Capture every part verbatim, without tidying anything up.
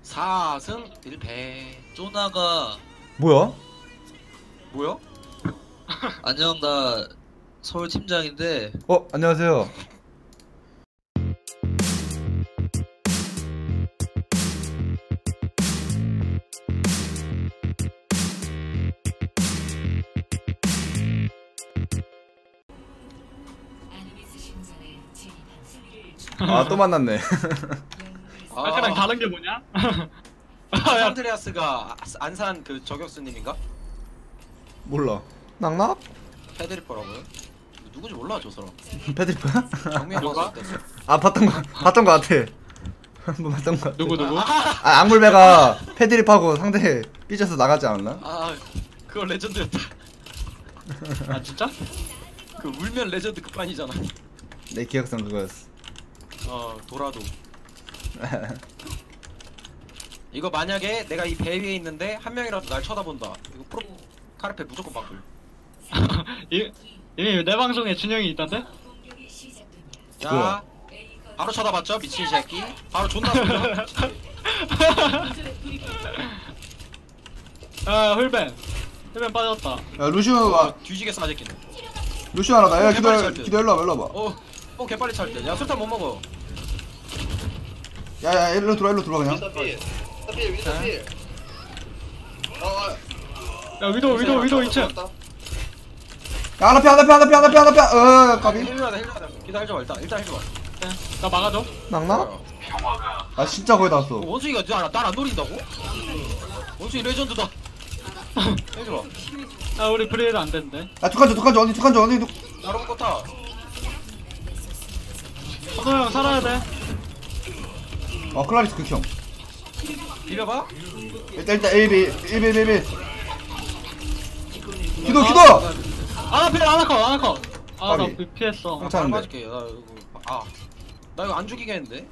사 승 일 패. 쪼나가 뭐야? 뭐야? 안녕 나 서울 팀장인데 어 안녕하세요. 아 또 만났네. 아까랑 다른 게 뭐냐? 산드레아스가 안산 그 저격수님인가? 몰라. 낙낙? 패드리퍼라고요? 누군지 몰라 저 사람. 패드리퍼야? 정면 누가? 봤을 때. 아 봤던 거 봤던 거 같아. 한번 봤던 거 같아. 누구 누구? 아 악물배가 패드립하고 상대 삐져서 나가지 않았나? 아 그거 레전드였다. 아 진짜? 그 울면 레전드 급반이잖아. 내 기억상 그거였어. 어 돌아도. 이거 만약에 내가 이 배 위에 있는데 한 명이라도 날 쳐다본다. 이거 프로 카르페 무조건 바꿀. 이 이미 내 방송에 준영이 있던데? 자 뭐야? 바로 쳐다봤죠 미친 새끼. 바로 존나 쏘죠. 아 훌벤 훌벤 빠졌다. 야 루시오가 뒤지게 싸지기는. 루시오 하나 나. 야 기다려 개빨리 찰 기다려 일로 와봐 일로 와봐. 어, 어 개빨리 찰 때. 야 술탄 못 먹어. 야야 일로 들어와 일로 들어와 그냥. 야 위도 위도 위도 이 층. 야 하나 피 하나 피 하나 피 하나 피 하나 피. 어 까비. 힐러다 힐러다. 기다려줘 일단 일단 해줘. 나 막아줘. 낙낙? 아 진짜 거의 다 어, 왔어. 원숭이가 나나안 노린다고? 원숭이 레전드다. 해줘. 아 우리 브레이드 안 된대. 야 tuk한줘 tuk한줘 언니 tuk한줘 언니. 나로 거 타. 서도 형 살아야 돼. 어 클라리스 극형. 비벼봐. 일단 일단 일 비 일 비 일 비. 기도 기도. 아나 필 아나 컷 아나 컷. 아나 까비. 피했어. 나 괜찮은데. 맞을게. 나 이거 아. 나 이거 안 죽이겠는데?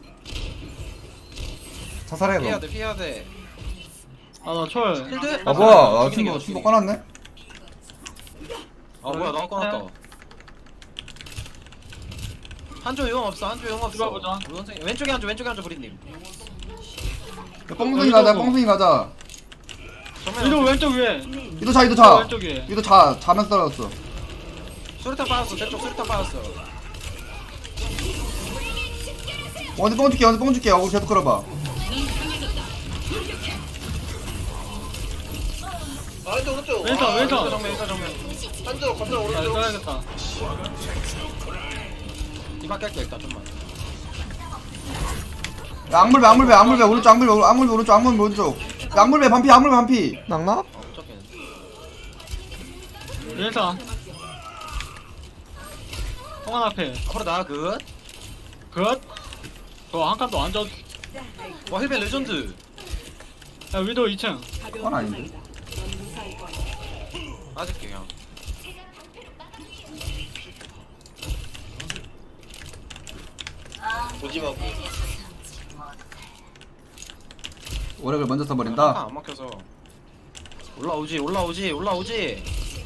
자살해 피해야 그럼. 돼, 피해야 돼. 아나 철. 필드? 아 뭐야? 아 죽이는 게 팀보 더 팀보 죽이네. 꺼놨네. 아 뭐야, 나 꺼놨다. 한조 용 없어, 한조 용 없어. 들어가보자. 우리 선생님 왼쪽에 한조, 왼쪽에 한조 브리님. 야 뻥승이 가자 뻥승이 가자. 위도 왼쪽 위에. 이도 자 이도 위도 자. 왼쪽 위에. 이도 자 자면서 떨어졌어. 수류탄 빠졌어, 저쪽 수류탄 빠졌어. 언니 뻥 줄게 언니 뻥 줄게. 어우 계속 끌어봐. 왼쪽 오른쪽 왼쪽 일단 왼쪽. 정면, 일단 정면. 한쪽 건너 아 오른쪽 떠야겠다. 이밖에 할게 일단 좀만. 야 악물배 악물배 악물배 오른쪽 악물배 오른- 악물배 오른쪽 악물배 오른쪽. 야, 악물배 반피 악물배 반피. 낙낙? 어, 무적겠네. 왼쪽. 홍한 앞에. 앞으로 나가 굿. 굿. 저한 칸도 안 줘. 와 힐벤 레전드. 야 위도 이 층. 그건 아닌데. 맞을게 그냥. 조심하고 오렉을 먼저 아, 써버린다. 안 막혀서. 올라오지, 올라오지, 올라오지.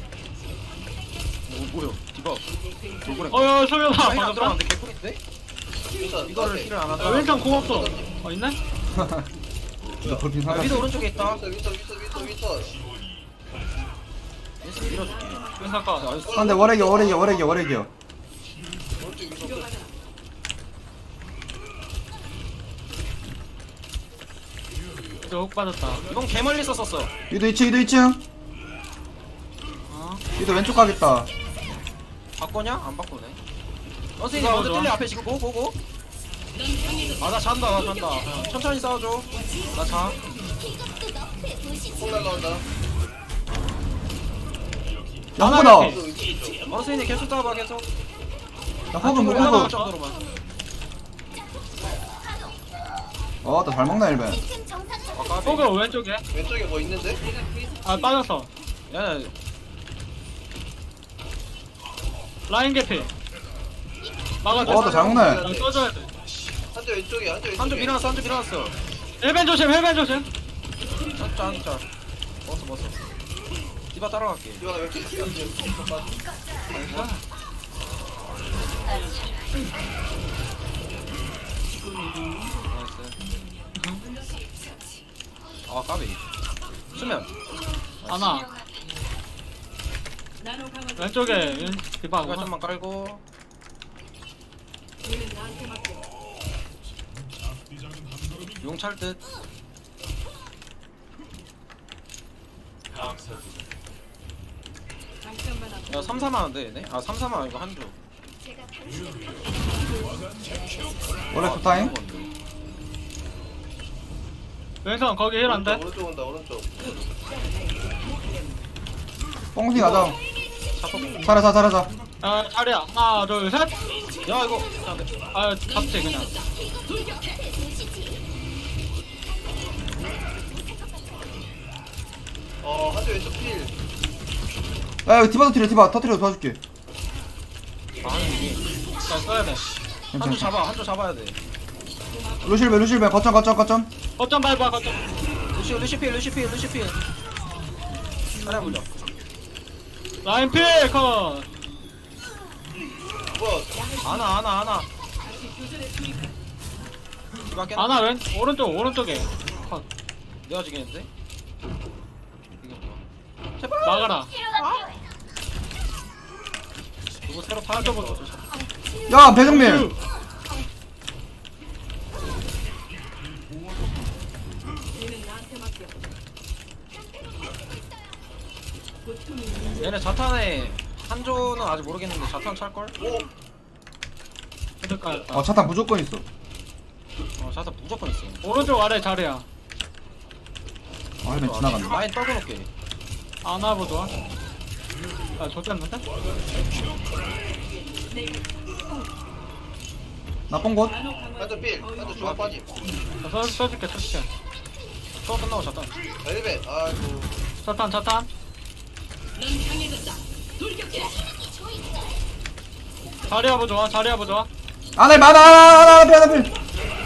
뭐 뭐야? 디바. 돌고래. 어야 소연아 아, 힐안 방금. 들어갔는데 개꿀인데? 이거를 힐을 안 야 하다. 왼쪽 공 없어. 어 있네? 이거 돌핀 아, 사람. 위도 오른쪽에 있다. 위터 위터 위터 위터 위터 예스 밀어줄게. 왼쪽 가. 나이스. 안돼 월액이야 월액이야 월액이야 월액이야. 오른쪽 위터 이제 훅 빠졌다. 이건 개 멀리 썼었어. 이도 이 층 이도 이 층. 어? 이도 왼쪽 가겠다. 바꿔냐? 안 바꾸네. 선생님 싸워줘. 먼저 뜰래 앞에 지금 고고고. 아 나 잔다 나 잔다. 어, 천천히 싸워줘. 나 자. 콩 날라온다 양보다. 하나 야 위도 위치 있죠 선생님 계속 싸워봐 계속. 호그 뭐 올라갈 호그. 정도로만. 어나 잘 먹나 일벤. 아 까비. 호그 왼쪽에. 왼쪽에 뭐 있는데? 아 빠졌어. 야 라인 개피. 막아줘. 어나 잘 먹네. 아, 써줘야 돼. 한쪽 왼쪽에 한쪽 왼쪽에 한쪽 밀어놨어 한쪽 밀어놨어. 헬벤 조심 헬벤 조심. 한쪽 한쪽. 먹었어 먹었어. 디바 따라갈게. 이거 나 왼쪽 있어 나이스. 아 까비. 수면. 하나. 왼쪽에 왼 디바. 이거 좀만 깔고. 용 찰 듯. 야 삼, 사만 원돼 얘네? 아 삼, 사만 원 이거 한조. 원래 굿타임. 왼손 거기 힐 안 돼? 오른쪽 온다 오른쪽. 뽕숭이 가자. 잡고. 잘하자 잘하자. 아 자리야. 하나 둘 셋. 야 이거. 야, 네. 아 잡지 그냥. 어 한쪽 왼쪽 필. 야 여기 디바 터트려 디바 터트려 도와줄게. 아 이게. 자 써야 돼. 한조 잡아. 한조 잡아야 돼. 루실베 루실베 거점 거점 거점. 거점 밟아 거점. 루시 루시필 루시필 루시필. 하나 보자. 라인 필 컷. 뭐야? 아나 아나 아나. 이밖에 하나 왼 오른쪽 오른쪽에. 컷. 내가 지겠는데? 막아라. 누구 새로 타줘 보자. 야 배정민. 얘네 자탄에 한조는 아직 모르겠는데 자탄 찰걸? 오. 그러니까 어 차탄 무조건 있어. 어 자탄 무조건 있어. 오른쪽 아래 자리야. 아 헬멧 지나간다. 라인 떨궈놓게. 아나보 좋아. 아 좋댔는데? 나쁜 곳. 한쪽 필. 한쪽 중앙 빠짐. 자, 써, 써줄게 써줄게. 또 끝나고 자탄. 헬멧. 아이고. 차탄 차탄. 자리야 보 좋아 자리야 보 좋아. 안에 많아 하나 하나 필 하나 필.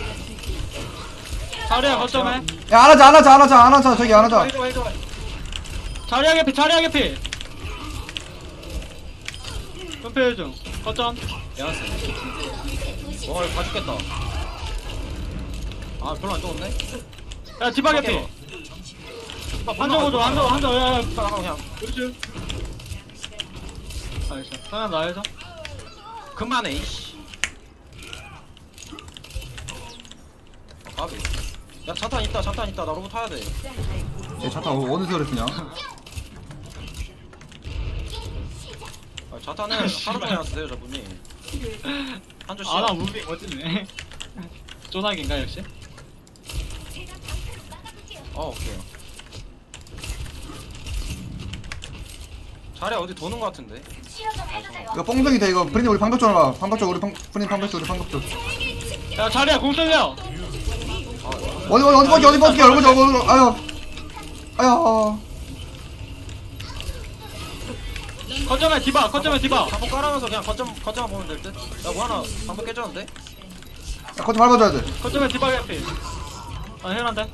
자리야 거점에. 야 안하자 안하자 안하자 안하자 저기 안하자. 헬조 헬조. 자리야 개피 자리야 개피. 금필 중 거점. 야스. 와 이거 다 죽겠다. 아 별로 안 좋은데? 야 디바 개피. 한쪽 보조 한쪽 한쪽 야야. 나가 그냥. 그렇지. 알겠어. 그냥 나해서. 그만해 이씨. 아 까비. 야 자탄 있다 자탄 있다 나 로봇 타야 돼. 얘 차탄 어- 어느 세월에 쓰냐? 아, 자탄은 하루 종일 쓰세요 저분이. 한조 씨. 아나 무빙 멋지네. 쪼나기인가 역시? 어 오케이. 자리 어디 도는 거 같은데? 이거 뽕숭이 돼 이거. 브린이 우리 방벽 쪽으로 가. 방벽 쪽 우리 방 브린 방벽 쪽 우리 방벽 쪽. 야 자리야 공 쏠려. 어디 어디 어디 어디 어디 어디 얼굴 저거 아유 아유. 거점에 디바 거점에 디바. 자폭 깔아면서 그냥 거점 거점만 보면 될 듯. 야 뭐 하나 방법 깨졌는데? 야 거쳐 밟아줘야 돼. 거점에 디바 개피. 아 헬한데.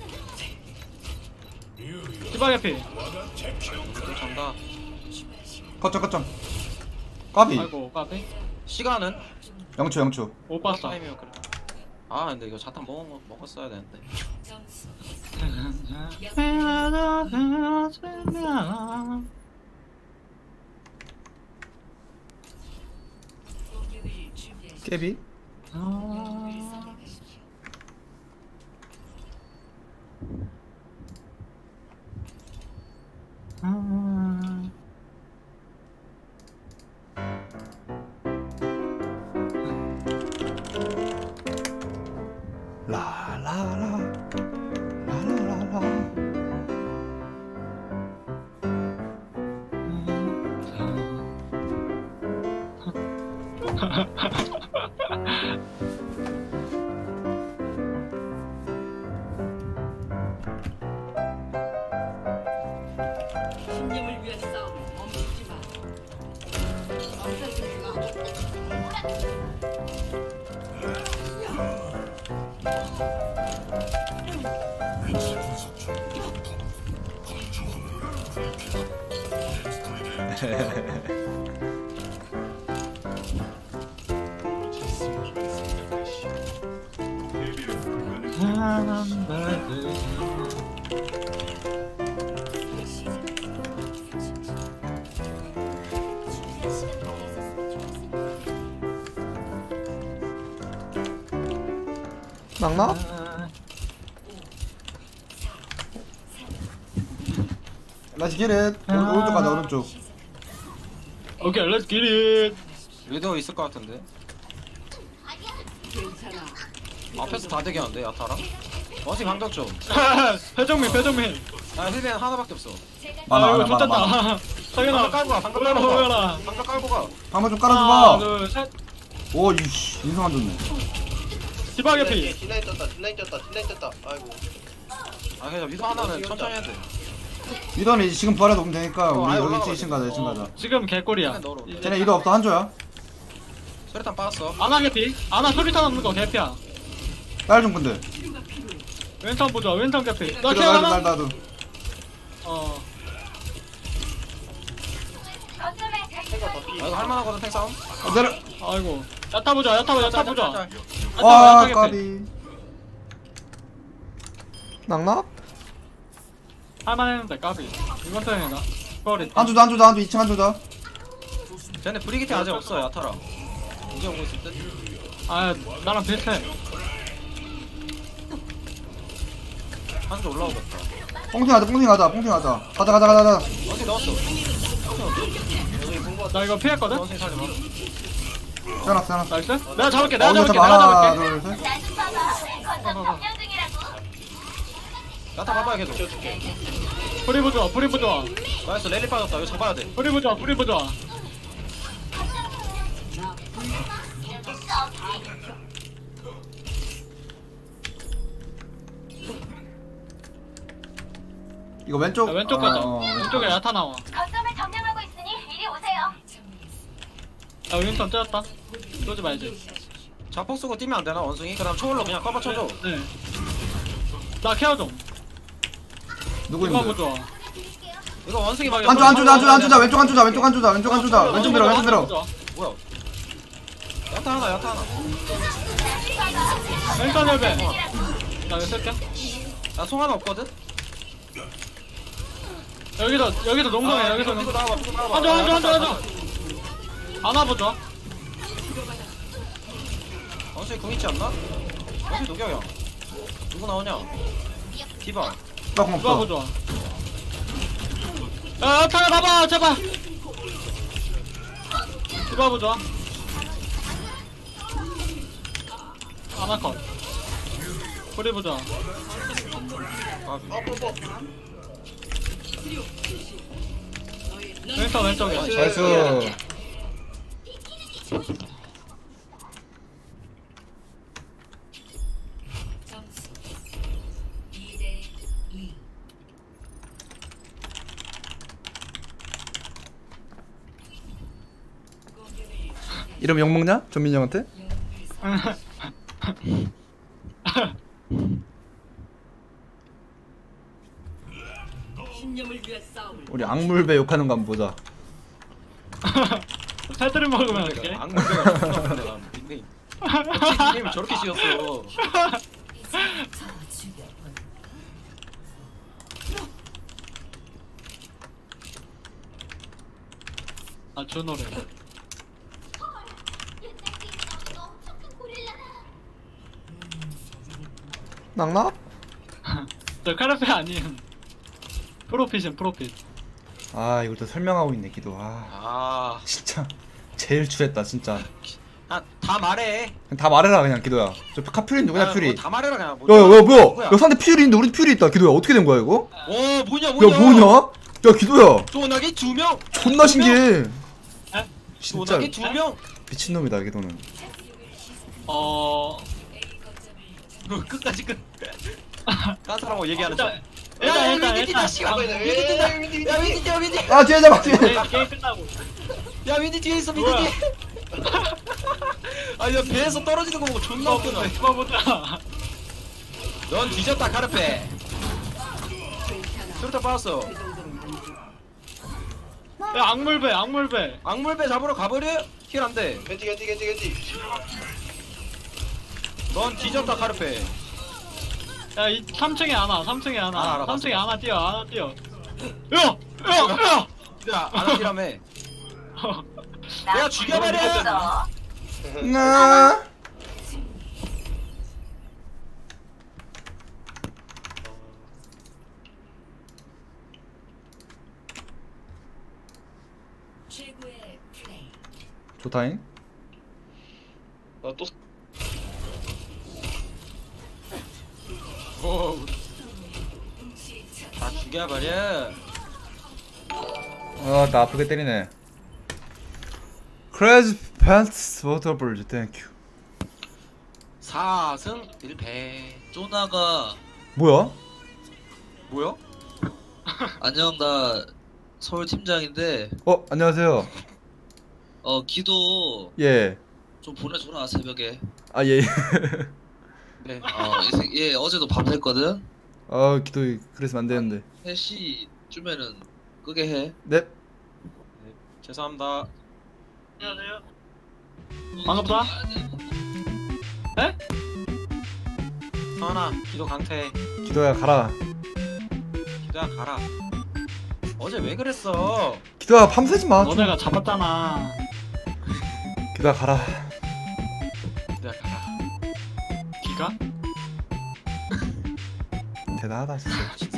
디바 개피. 또 잔다. 거점 거점. 까비. 아이고 까비. 시간은? 영초 영초. 못 봤어. 타이밍은 그래. 아 근데 이거 자탄 먹 먹었어야 되는데. 깨비. 라라라 라라라라. 신념을 위한 싸움 멈추지 마. 엄살들지 마. 낙나? 라지 기릿. 오른쪽 가자 오른쪽. 오케이 렛츠 기릿. 위도 있을 것 같은데. 괜찮아. 앞에서 다 대기하는데 야타랑. 원숭이 방벽 좀. 배정민 배정민. 아 힐벤 하나밖에 없어. 많아 아 이거 많아 많아 많아. 좋겠다. 성현아 방벽 깔고 가. 방벽 보여라 깔고 가. 보여라. 방벽 깔고 가. 방금 좀 하나 깔아줘봐. 둘셋 오 이씨 인성 안 좋네. 디바게 피. 딜라인 떴다 딜라인 떴다 딜라인 떴다 아이고 아 그냥 위도 하나는 천천히 해야 돼. 이더는 이제 지금 부활해도 오면 되니까 어, 우리 아예 여기 올라가봐. 이 층 가자 이 층 가자. 지금 개꿀이야. 힐벤 넣어로. 쟤네 이더 없다 한조야. 수류탄 빠졌어. 아나 개피. 아나 소리탄 없는 거 개피야. 딸 좀 근데. 왼손 보자. 왼손 개피. 나 그래 케어 나도 하나. 나도 나도. 어. 생각 더 아 피. 이거 할만하거든 탱 싸움. 어, 내려. 아이고. 야타 보자. 야타 보자. 야타 보자. 짤, 짤, 짤. 와 야타 개피. 까비. 낙나? 할만했는데 까비. 이번 턴에나. 거리. 한조다 한조다 한조 이 층 한조다. 쟤네 브리기티 아직 없어 야타랑. 이제 오고 있을 듯. 아 나랑 비슷해. 한조 올라오겠다. 뽕팅 가자 뽕팅 가자 뽕팅 가자. 가자 가자 가자 가자. 원숭이 넣었어. 나 이거 피했거든. 원숭이 살려봐. 세놨어 세놨어. 나이스. 내가 잡을게. 내가 어 이거 잡을게. 잡아 내가 하나 잡을게. 둘 셋. 야타 봐봐 계속. 프리 부좋아. 프리 부좋아. 나이스 랠리 빠졌다. 이거 잡아야 돼. 프리 부좋아. 프리 부좋아. 이거 왼쪽. 야, 왼쪽 아, 가자. 어, 왼쪽에 야타 나와. 거점을 점령하고 있으니 이리 오세요. 야 윈턴 째렸다. 쏘지 말지. 자폭 쓰고 뛰면 안 되나 원숭이? 그다음 초월로 그냥 커버 쳐줘. 네. 나 케어 좀. 누구 디바 있는데? 부좋아. 이거 원숭이 막이. 한조 한조다 한조다 한조다 왼쪽 한조다 왼쪽 한조다 왼쪽 한조다 왼쪽 들어 왼쪽 들어. 뭐야? 야타 하나 야타 하나. 왼손 헬벤. 나 이거 쓸게. 야송 하나 없거든? 여기서 여기서 농성해. 아, 여기서 이거 농성. 나와봐 이거 나와봐. 한조 한조 한조 한조. 안아 보죠. 원숭이 궁 있지 않나? 원숭이 녹여요. 누구 나오냐? 디바. 나공 디바 없어. 보죠. 야 타야 봐봐 제발. 디바 보죠. 안아 컷. 프리 보죠. 아, 어 뽀뽀 왼쪽 왼쪽에. 나이스. 점수 이 대 이. 이름 욕먹냐? 전민이 형한테? 신념을 위해 싸움을. 우리 악물배 욕하는 거 한번 보자. 패드를 먹으면 어떡해? 악물배가 존나 큰데 난 닉네임. 어찌 닉네임을 저렇게 지었어. 아 준호래. 낙나? 저 카라페 아니에요. 프로핏은 프로핏. 아 이걸 또 설명하고 있네 기도. 아 아, 진짜 제일 추했다 진짜. 아, 다 말해. 그냥 다 말해라 그냥 기도야. 저 카퓨리 누구냐 아, 퓨리. 뭐다 말해라 그냥. 뭐, 야야 뭐야? 뭐야? 야 상대 퓨리 있는데 우리 퓨리 있다 기도야. 어떻게 된 거야 이거? 오, 뭐냐 뭐냐. 야 뭐냐? 야 기도야. 조나기 두 명. 존나 신기해. 에? 진짜 조나기 두 명. 미친놈이다 기도는. 어. 끝까지 끝. 딴 사람하고 얘기하는 척. 일단 야, 일단 윈디 뛴다, 일단. 씨발. 아, 윈디 뛴다. 야, 윈디 뛰어, 윈디. 아 뒤에 잡아 뒤에. 게임, 게임 끝나고. 야, 윈디 뒤에 있어, 윈디 뭐야? 뒤에. 아, 야, 배에서 떨어지는 거 보고 존나 디바 보자. 웃겼네. 디바 보자. 넌 뒤졌다, 카르페. 수류탄 빠졌어. 야 악물배 악물배. 악물배 잡으러 가버려? 힐 안 돼. 겐지 겐지 겐지 겐지 넌 뒤졌다, 카르페. 야이 삼 층에 하나 삼 층에 알아, 하나 알아, 삼 층에 봤어, 하나 뛰어 하나 뛰어 야야야 야 아나키라며. 내가 죽여버려. 있어. 나 최고의 플레이. 좋다잉. 나또 오. 다 죽여버려. 아나 아프게 때리네. 크레즈 팬츠 워터블즈 땡큐. 사 승 일 패. 쪼나가 뭐야? 뭐야? 안녕 나 서울 팀장인데 어 안녕하세요. 어 기도 예. 좀 보내줘라 새벽에. 아 예. 네. 어얘 어제도 밤샜거든. 아 기도 그랬으면 안 되는데. 세 시쯤에는 끄게 해. 네. 죄송합니다. 안녕하세요 반갑다 에? 성환아 기도 강퇴. 기도야 가라. 기도야 가라. 어제 왜 그랬어? 기도야 밤새지 마. 좀. 너네가 잡았잖아 기도야 가라. 기도야 가라. 기가? 대단하다 진짜.